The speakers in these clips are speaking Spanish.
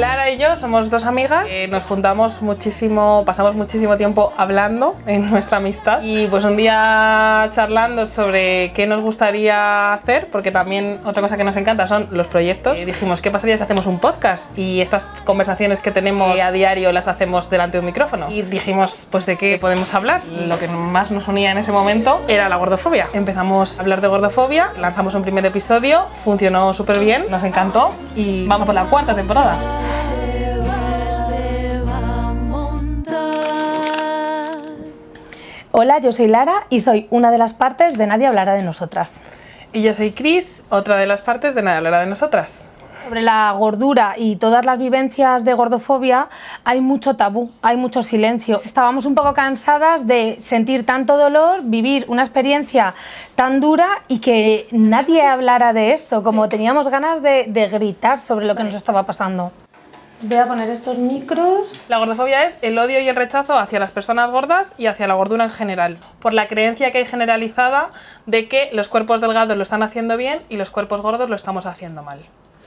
Lara y yo somos dos amigas, nos juntamos muchísimo, pasamos muchísimo tiempo hablando en nuestra amistad y pues un día charlando sobre qué nos gustaría hacer, porque también otra cosa que nos encanta son los proyectos, dijimos qué pasaría si hacemos un podcast y estas conversaciones que tenemos a diario las hacemos delante de un micrófono y dijimos pues de qué podemos hablar. Lo que más nos unía en ese momento era la gordofobia. Empezamos a hablar de gordofobia, lanzamos un primer episodio, funcionó súper bien, nos encantó y vamos por la cuarta temporada. Hola, yo soy Lara y soy una de las partes de Nadie hablará de nosotras. Y yo soy Cris, otra de las partes de Nadie hablará de nosotras. Sobre la gordura y todas las vivencias de gordofobia hay mucho tabú, hay mucho silencio. Estábamos un poco cansadas de sentir tanto dolor, vivir una experiencia tan dura y que nadie hablara de esto, como teníamos ganas de gritar sobre lo que nos estaba pasando. Voy a poner estos micros. La gordofobia es el odio y el rechazo hacia las personas gordas y hacia la gordura en general, por la creencia que hay generalizada de que los cuerpos delgados lo están haciendo bien y los cuerpos gordos lo estamos haciendo mal.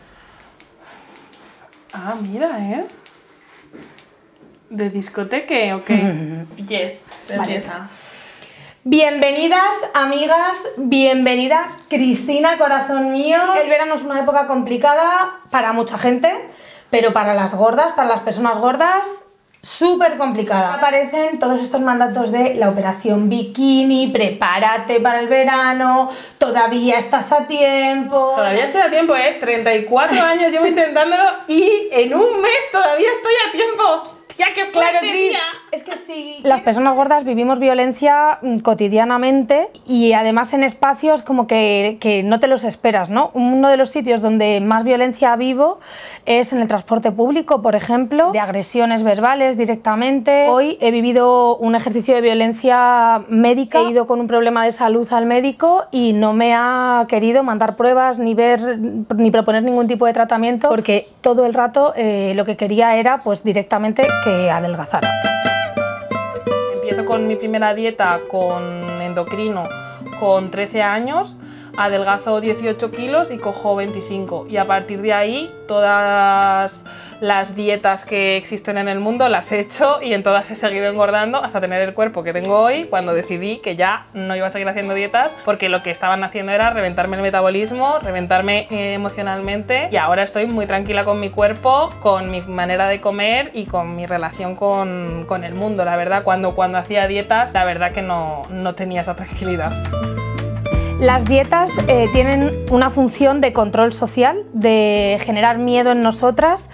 Ah, mira, ¿eh? ¿De discoteque o qué? Yes, belleza. Bienvenidas, amigas, bienvenida Cristina, corazón mío. El verano es una época complicada para mucha gente, pero para las gordas, para las personas gordas, súper complicada. Aparecen todos estos mandatos de la operación bikini, prepárate para el verano, todavía estás a tiempo. Todavía estoy a tiempo, 34 años llevo intentándolo y en un mes todavía estoy a tiempo. ¡Hostia, qué fuerte, tía! Es que sí. Las personas gordas vivimos violencia cotidianamente y además en espacios como que no te los esperas, ¿no? Uno de los sitios donde más violencia vivo es en el transporte público, por ejemplo, de agresiones verbales directamente. Hoy he vivido un ejercicio de violencia médica, he ido con un problema de salud al médico y no me ha querido mandar pruebas ni ver ni proponer ningún tipo de tratamiento porque todo el rato lo que quería era pues directamente que adelgazara. Empiezo con mi primera dieta con endocrino con 13 años, adelgazo 18 kilos y cojo 25 y a partir de ahí todas las dietas que existen en el mundo las he hecho y en todas he seguido engordando hasta tener el cuerpo que tengo hoy, cuando decidí que ya no iba a seguir haciendo dietas porque lo que estaban haciendo era reventarme el metabolismo, reventarme emocionalmente y ahora estoy muy tranquila con mi cuerpo, con mi manera de comer y con mi relación con el mundo. La verdad, cuando hacía dietas, la verdad que no tenía esa tranquilidad. Las dietas tienen una función de control social, de generar miedo en nosotras.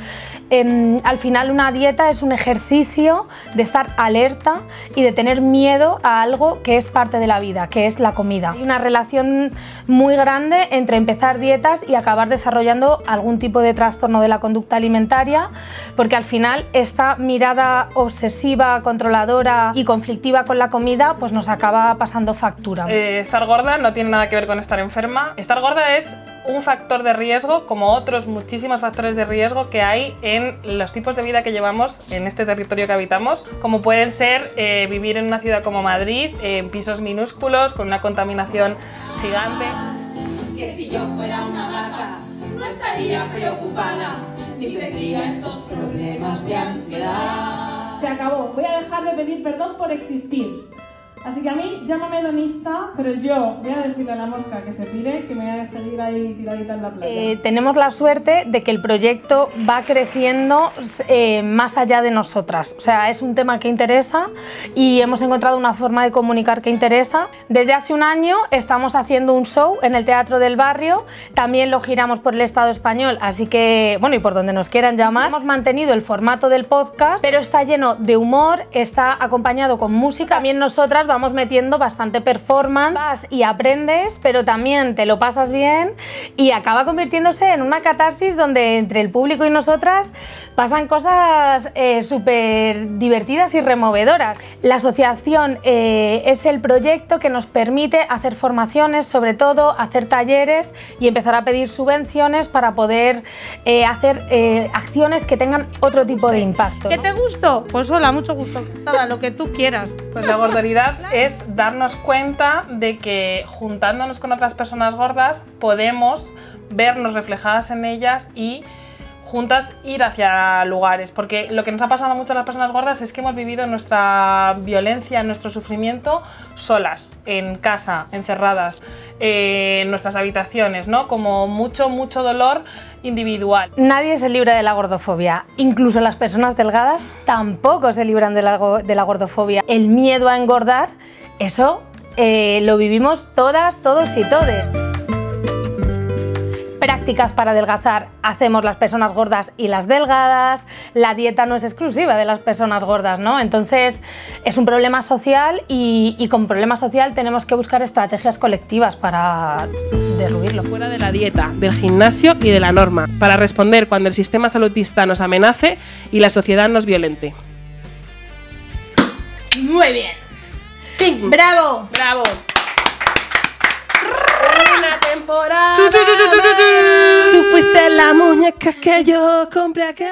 Al final una dieta es un ejercicio de estar alerta y de tener miedo a algo que es parte de la vida, que es la comida. Hay una relación muy grande entre empezar dietas y acabar desarrollando algún tipo de trastorno de la conducta alimentaria, porque al final esta mirada obsesiva, controladora y conflictiva con la comida pues nos acaba pasando factura. Estar gorda no tiene nada que ver con estar enferma. Estar gorda es un factor de riesgo, como otros muchísimos factores de riesgo que hay en los tipos de vida que llevamos en este territorio que habitamos, como pueden ser vivir en una ciudad como Madrid, en pisos minúsculos, con una contaminación gigante. Que si yo fuera una vaca, no estaría preocupada, ni tendría estos problemas de ansiedad. Se acabó, voy a dejar de pedir perdón por existir. Así que a mí, llámame hedonista, pero yo voy a decirle a la mosca que se pire, que me voy a seguir ahí tiradita en la playa. Tenemos la suerte de que el proyecto va creciendo más allá de nosotras. O sea, es un tema que interesa y hemos encontrado una forma de comunicar que interesa. Desde hace un año estamos haciendo un show en el Teatro del Barrio, también lo giramos por el Estado español, así que, bueno, y por donde nos quieran llamar. Hemos mantenido el formato del podcast, pero está lleno de humor, está acompañado con música. También nosotras vamos metiendo bastante performance, vas y aprendes, pero también te lo pasas bien y acaba convirtiéndose en una catarsis donde entre el público y nosotras pasan cosas súper divertidas y removedoras. La asociación es el proyecto que nos permite hacer formaciones, sobre todo hacer talleres y empezar a pedir subvenciones para poder hacer acciones que tengan otro tipo de impacto, ¿no? ¿Qué te gustó? Pues hola, mucho gusto, nada, lo que tú quieras. Pues la gordoridad es darnos cuenta de que juntándonos con otras personas gordas podemos vernos reflejadas en ellas y juntas ir hacia lugares, porque lo que nos ha pasado a muchas las personas gordas es que hemos vivido nuestra violencia, nuestro sufrimiento solas, en casa, encerradas, en nuestras habitaciones, ¿no? Como mucho dolor individual. Nadie se libra de la gordofobia, incluso las personas delgadas tampoco se libran de la gordofobia. El miedo a engordar, eso lo vivimos todas, todos y todes. Prácticas para adelgazar hacemos las personas gordas y las delgadas, la dieta no es exclusiva de las personas gordas, ¿no? Entonces es un problema social y con problema social tenemos que buscar estrategias colectivas para derruirlo. Fuera de la dieta, del gimnasio y de la norma, para responder cuando el sistema saludista nos amenace y la sociedad nos violente. Muy bien. ¡Ping! ¡Bravo! ¡Bravo! Una temporada. Tu, tu, tu, tu, tu, tu. Tú fuiste la muñeca que yo compré aquel.